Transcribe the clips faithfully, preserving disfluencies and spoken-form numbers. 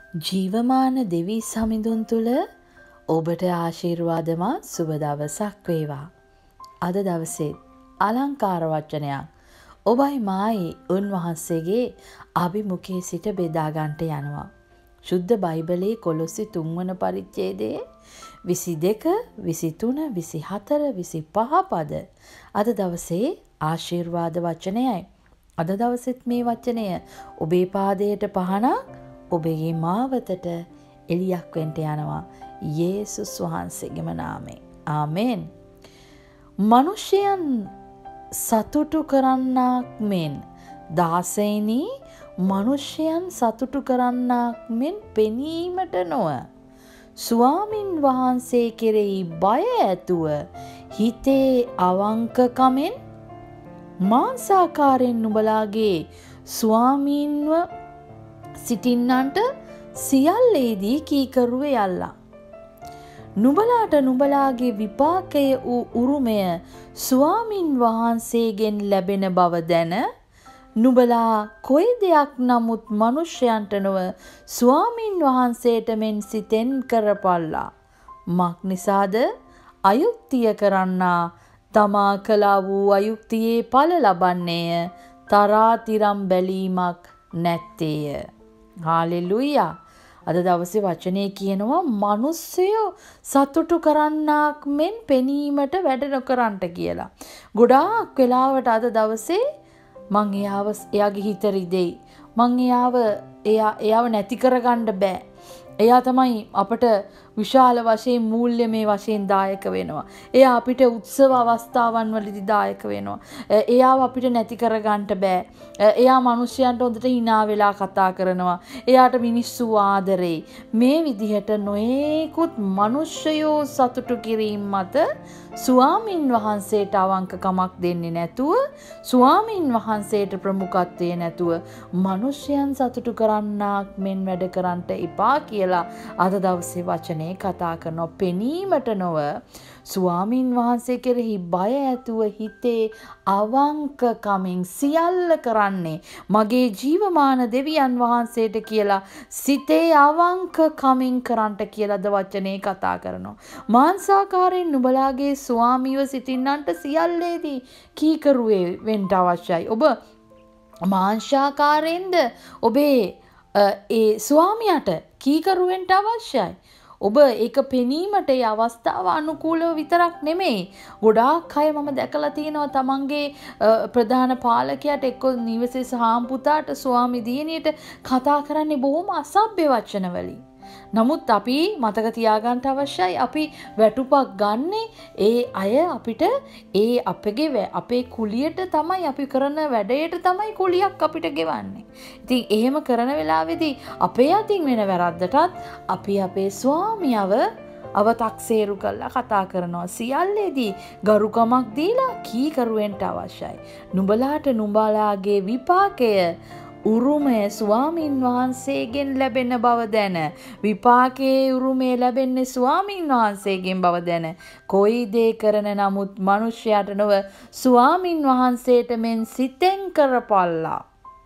ජීවමාන දෙවි සමිඳුන් තුළ ඔබට ආශිර්වාදමත් සුබ දවසක් වේවා. අද දවසේ අලංකාර වචනයක් ඔබයි මායි උන්වහන්සේගේ අභිමුඛයේ සිට බෙදා ගන්නට යනවා. ශුද්ධ බයිබලයේ කොලොස්සි තුන් වන පරිච්ඡේදයේ විසි දෙක, විසි තුන, විසි හතර, විසි පහ පද අද දවසේ ආශිර්වාද වචනයයි. අද දවසෙත් මේ වචනය ඔබේ පාදයට පහනක්, ඔබගේ මාවතට එළියක් වෙන්න යනවා. යේසුස් වහන්සේගේම නාමයෙන්. ආමෙන්. මිනිසයන් සතුටු කරන්නාක් මෙන් දාසයිනි මිනිසයන් සතුටු කරන්නාක් මෙන් පෙනීමට නොව ස්වාමින් වහන්සේ කෙරෙහි බය ඇතුව හිතේ අවංකකමෙන් මාංසාකාරයෙන් නුඹලාගේ ස්වාමීන්ව සිටින්නන්ට සියල්ලේදී කීකරුව යල්ලා. නුඹලාට නුඹලාගේ විපාකය වූ උරුමය ස්වාමින් වහන්සේගෙන් ලැබෙන බව දැන නුඹලා කොයි දෙයක් නමුත් මිනිසයන්ට නොව ස්වාමින් වහන්සේට මෙන් සිතෙන් කරපල්ලා. මක් නිසාද අයුක්තිය කරන්නා තමා කළා වූ අයුක්තියේ ඵල ලබන්නේය, තරාතිරම් බැලීමක් නැත්තේය. හාලෙලුයා. අද දවසේ වචනේ කියනවා මිනිස්සයෝ සතුටු කරන්නාක් මෙන් පෙනීමට වැඩ නොකරන්ට කියලා. ගොඩාක් වෙලාවට අද දවසේ මං එයාව එයාගේ හිත රිදෙයි. මං එයාව එයා එයාව නැති කරගන්න බෑ. එයා තමයි අපට විශාල වශයෙන් මූල්‍යමය වශයෙන් දායක වෙනවා. එයා අපිට උත්සව අවස්ථාවන් වලදී දායක වෙනවා. එයාව අපිට නැති කරගන්න බෑ. එයා මිනිස්යන්ට හොඳට hina වෙලා කතා කරනවා. එයාට මිනිස්සු ආදරෙයි. මේ විදිහට නොයෙකුත් මිනිස්සයෝ සතුටු කිරීම මත ස්වාමින් වහන්සේට අවංකකමක් දෙන්නේ නැතුව, ස්වාමින් වහන්සේට ප්‍රමුඛත්වය නැතුව මිනිස්යන් සතුටු කරන්නාක් මෙන් වැඩ කරන්නට එපා කියලා අද දවසේ වචනේ කතා කරනවා. පෙනීමට නොව ස්වාමින් වහන්සේ කෙරෙහි බය ඇතුව හිතේ අවංකකමින් සියල්ල කරන්නේ මගේ ජීවමාන දෙවියන් වහන්සේට කියලා සිතේ අවංකකමින් කරන්නට කියලාද වචනේ කතා කරනවා. මාංසාකාරයෙන් නුඹලාගේ ස්වාමීව සිටින්නන්ට සියල්ලේදී කීකරුවේ වෙන්න අවශ්‍යයි. ඔබ මාංශාකාරයෙන්ද ඔබේ ඒ ස්වාමියාට කීකරුවෙන්ට අවශ්‍යයි. ඔබ ඒක පෙනීමට ඒ අවස්ථාව අනුකූලව විතරක් නෙමෙයි. ගොඩාක් අය මම දැකලා තියෙනවා තමන්ගේ ප්‍රධාන පාලකයාට එක්ක නිවසේ සහාම්පුතාට ස්වාමි දියණියට කතා කරන්නේ බොහොම අසභ්‍ය වචන වලින්. නමුත් අපි මතක තියාගන්න අවශ්‍යයි අපි වැටුපක් ගන්නෙ ඒ අය අපිට ඒ අපගේ අපේ කුලියට තමයි අපි කරන වැඩේට තමයි කුලියක් අපිට ගෙවන්නේ. ඉතින් එහෙම කරන වෙලාවේදී අපේ අතින් වෙන වැරද්දටත් අපි අපේ ස්වාමියව අව탁සේරු කරලා කතා කරනවා. සියල්ලේදී ගරුකමක් දීලා කීකරුවෙන්ට අවශ්‍යයි. නුඹලාට නුඹලාගේ විපාකය උරුමය ස්වාමින් වහන්සේගෙන් ලැබෙන බව දැන, විපාකයේ උරුමය ලැබෙන්නේ ස්වාමින් වහන්සේගෙන් බව දැන, කොයි දේ කරන නමුත් මිනිසයාට නොව ස්වාමින් වහන්සේට මෙන් සිතෙන් කරපල්ලා.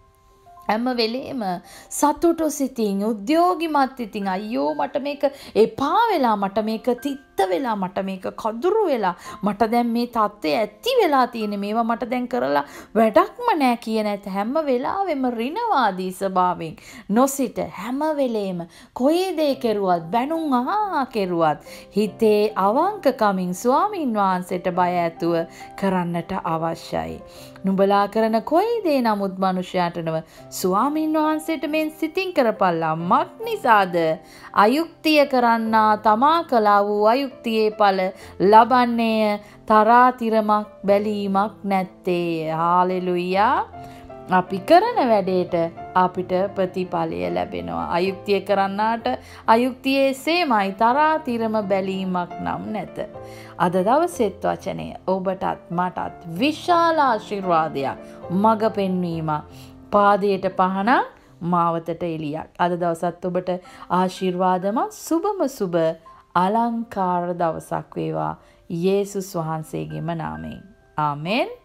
හැම වෙලේම සතුටු සිතින්, උද්‍යෝගිමත් සිතින්, අයියෝ මට මේක එපා වෙලා, මට මේක තිත්ත වෙලා, මට මේක කදුරු වෙලා, මට දැන් මේ තත්ත්වය ඇති වෙලා තියෙන, මේවා මට දැන් කරලා වැඩක්ම නෑ කියන ඇත හැම වෙලාවෙම ඍණවාදී ස්වභාවයෙන් නොසිට හැම වෙලේම කොයි දේ කෙරුවත්, බැනුම් අහා කෙරුවත් හිතේ අවංකකමින් ස්වාමින් වහන්සේට බය ඇතුව කරන්නට අවශ්‍යයි. නුඹලා කරන කොයි දේ නමුත් මිනිසයාට නොව ස්වාමින් වහන්සේට මෙන් සිතින් කරපල්ලා. මක් නිසාද අයුක්තිය කරන්නා තමා කළා වූ අයුක්තියේ ඵල ලබන්නේය, තරාතිරමක් බැලීමක් නැත්තේ. හාලෙලුයා. අපි කරන වැඩේට අපිට ප්‍රතිඵලය ලැබෙනවා. අයුක්තිය කරන්නාට අයුක්තියේ සේමයි, තරාතිරම බැලීමක් නම් නැත. අද දවසෙත් වචනය ඔබටත් මටත් විශාල ආශිර්වාදයක්, මඟ පෙන්වීමක්, පාදයට පහනක්, මාවතට එළියක්. අද දවසත් ඔබට ආශිර්වාදමත් සුබම සුබ අලංකාර දවසක් වේවා. යේසුස් වහන්සේගේම නාමයෙන්. ආමෙන්.